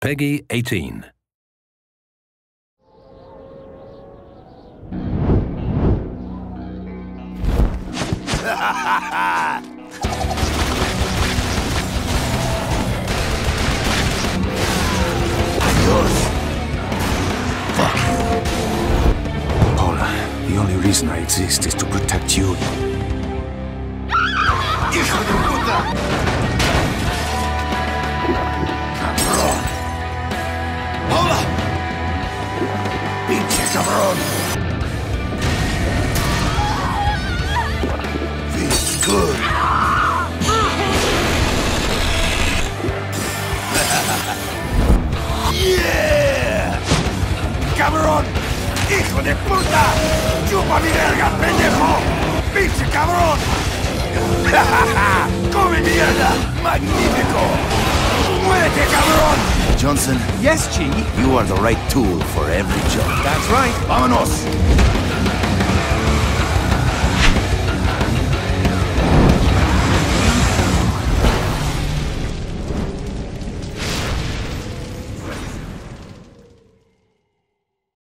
Peggy 18. Adios. Fuck you. Paula, the only reason I exist is to protect you. ¡Hijo de puta! ¡Cabrón! ¡Paula! ¡Pinche cabrón! Feels good. ¡Yeah! ¡Cabrón! ¡Hijo de puta! ¡Chupa mi verga, pendejo! ¡Pinche cabrón! ¡Come mierda! ¡Magnífico! ¡Muérete, cabrón! Johnson. Yes, G? You are the right tool for every job. That's right. ¡Vámonos!